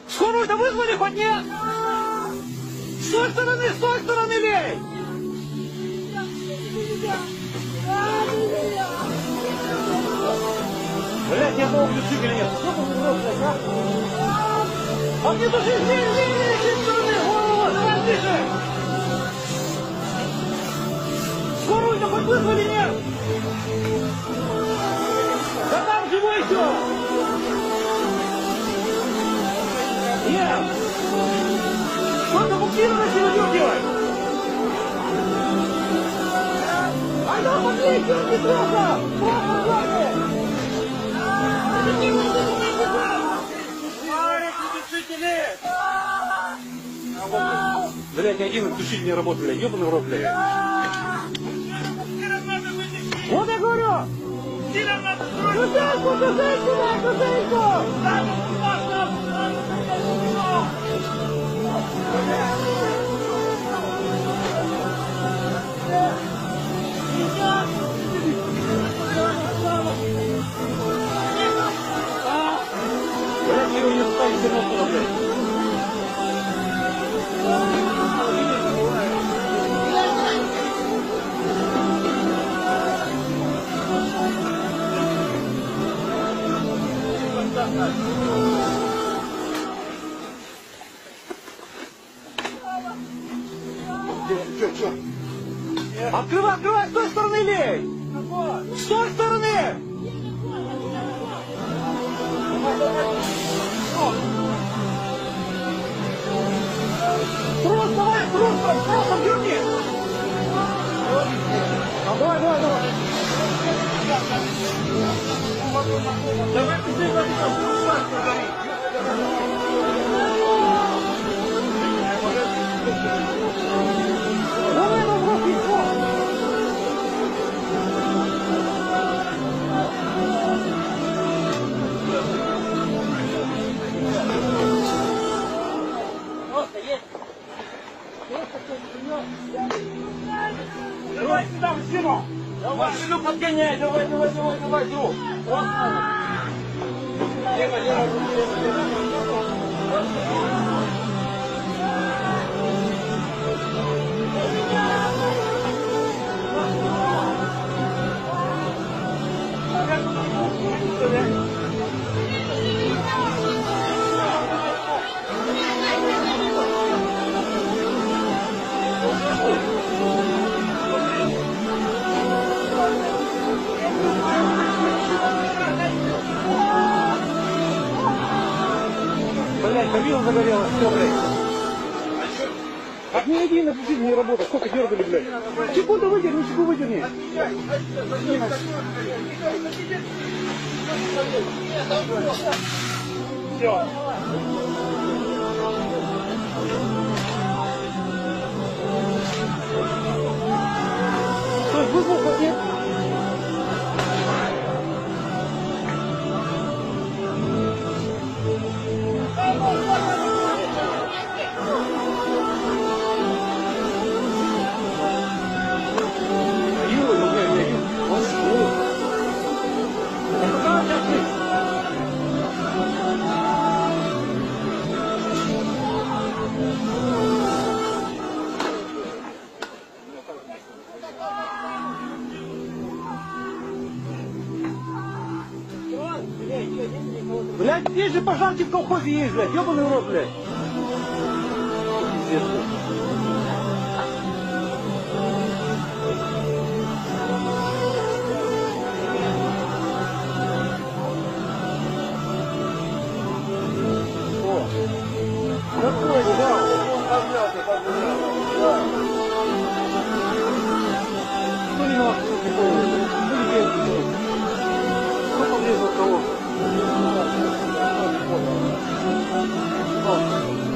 Скорую-то вызвали хоть нет? С той стороны лей! Блять, ни одного ключика нет. Что тут взрослый, а? А мне тоже с той стороны! О, давай ближе! Скорую-то хоть вызвали нет? Да там живой еще! Нет! Что-то буксировать не выдергивай! А да, подлей, не плохо! Плохо, главное! Блять, ни один глушитель не работает, блядь, ебаный в рот, блядь. Вот я говорю! Кусейку, блядь, кусейку! Блядь, его не ставить, все равно, блядь. Че? Открывай, с той стороны лей! С той стороны! Трос, давай, тросом дерни! Давай. Давай, быстрее, давай сюда, мужчину! Давай, Илю, подгоняй, давай, друг! Блять, кабина загорелась, все, блядь. А ни один двигатель не работает, сколько дергали, блядь. Секунду выдерни. Все. Стой, вызвал пакет. Блядь, здесь же пожарки в колхозе есть, блядь, ебаный в рот, блядь. Какой, да, он поднялся, да. Кто не нахуй, кто поблизу от кого?